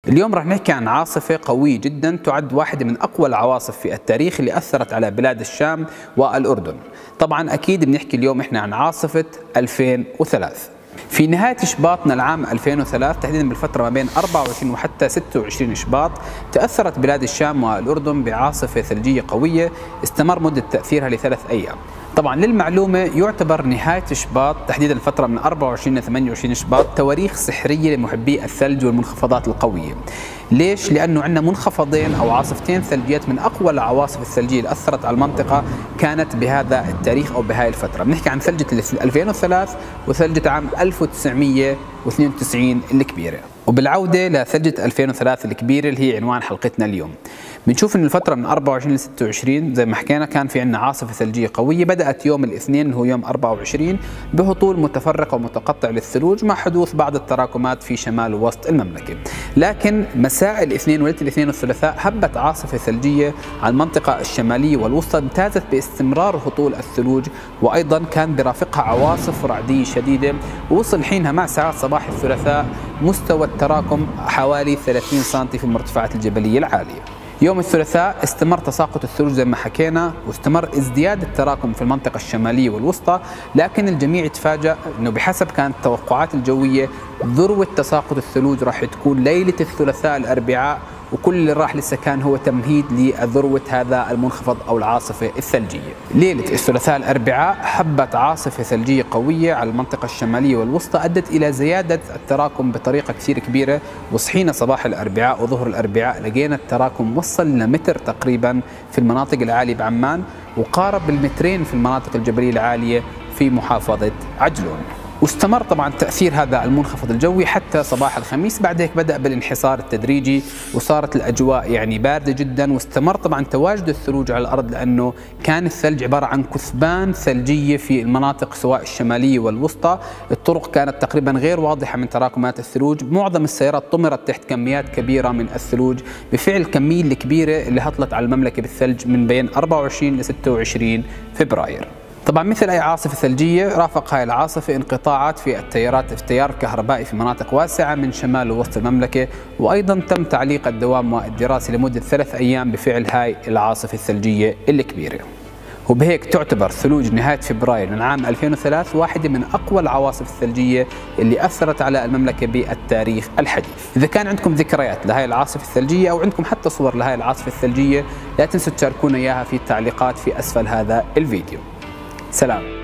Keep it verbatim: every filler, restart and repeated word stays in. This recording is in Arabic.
اليوم راح نحكي عن عاصفة قوية جدا تعد واحدة من أقوى العواصف في التاريخ اللي أثرت على بلاد الشام والأردن. طبعا أكيد بنحكي اليوم إحنا عن عاصفة ألفين وثلاثة. في نهاية شباطنا العام ألفين وثلاثة تحديدا بالفترة ما بين أربعة وعشرين وحتى ستة وعشرين شباط تأثرت بلاد الشام والأردن بعاصفة ثلجية قوية استمر مدة تأثيرها لثلاث أيام. طبعا للمعلومة يعتبر نهاية شباط تحديدا الفترة من أربعة وعشرين إلى ثمانية وعشرين شباط تواريخ سحرية لمحبي الثلج والمنخفضات القوية. ليش؟ لأنه عندنا منخفضين أو عاصفتين ثلجيات من أقوى العواصف الثلجية اللي أثرت على المنطقة كانت بهذا التاريخ أو بهاي الفترة. بنحكي عن ثلجة ألفين وثلاثة وثلجة عام ألف وتسعمئة واثنين وتسعين الكبيرة. وبالعودة لثلجة ألفين وثلاثة الكبيرة اللي هي عنوان حلقتنا اليوم، بنشوف ان الفترة من أربعة وعشرين ل ستة وعشرين زي ما حكينا كان في عندنا عاصفة ثلجية قوية بدأت يوم الاثنين اللي هو يوم أربعة وعشرين بهطول متفرقة ومتقطع للثلوج مع حدوث بعض التراكمات في شمال ووسط المملكة. لكن مساء الاثنين وليلة الاثنين والثلاثاء هبت عاصفة ثلجية على المنطقة الشمالية والوسطى امتازت باستمرار هطول الثلوج، وايضا كان برافقها عواصف رعدية شديدة، ووصل حينها مع ساعات صباح الثلاثاء مستوى التراكم حوالي ثلاثين سنتي في المرتفعات الجبلية العالية. يوم الثلاثاء استمر تساقط الثلوج زي ما حكينا، واستمر ازدياد التراكم في المنطقة الشمالية والوسطى، لكن الجميع تفاجأ انه بحسب كانت التوقعات الجوية ذروة تساقط الثلوج راح تكون ليلة الثلاثاء الأربعاء، وكل اللي راح لسه كان هو تمهيد لذروة هذا المنخفض أو العاصفة الثلجية. ليلة الثلاثاء الأربعاء هبت عاصفة ثلجية قوية على المنطقة الشمالية والوسطى أدت إلى زيادة التراكم بطريقة كثير كبيرة، وصحينا صباح الأربعاء وظهر الأربعاء لقينا التراكم وصل لمتر تقريبا في المناطق العالية بعمان، وقارب المترين في المناطق الجبلية العالية في محافظة عجلون. واستمر طبعا تأثير هذا المنخفض الجوي حتى صباح الخميس، بعد هيك بدأ بالانحسار التدريجي وصارت الأجواء يعني باردة جدا، واستمر طبعا تواجد الثلوج على الأرض لأنه كان الثلج عبارة عن كثبان ثلجية في المناطق سواء الشمالية والوسطى. الطرق كانت تقريبا غير واضحة من تراكمات الثلوج، معظم السيارات طمرت تحت كميات كبيرة من الثلوج بفعل الكمية الكبيرة اللي هطلت على المملكة بالثلج من بين أربعة وعشرين ل ستة وعشرين فبراير. طبعا مثل اي عاصفه ثلجيه رافق هاي العاصفه انقطاعات في التيارات في التيار الكهربائي في مناطق واسعه من شمال ووسط المملكه، وايضا تم تعليق الدوام والدراسه لمده ثلاث ايام بفعل هاي العاصفه الثلجيه الكبيره. وبهيك تعتبر ثلوج نهايه فبراير من عام ألفين وثلاثة واحده من اقوى العواصف الثلجيه اللي اثرت على المملكه بالتاريخ الحديث. اذا كان عندكم ذكريات لهي العاصفه الثلجيه او عندكم حتى صور لهي العاصفه الثلجيه لا تنسوا تشاركونا اياها في التعليقات في اسفل هذا الفيديو. سلام.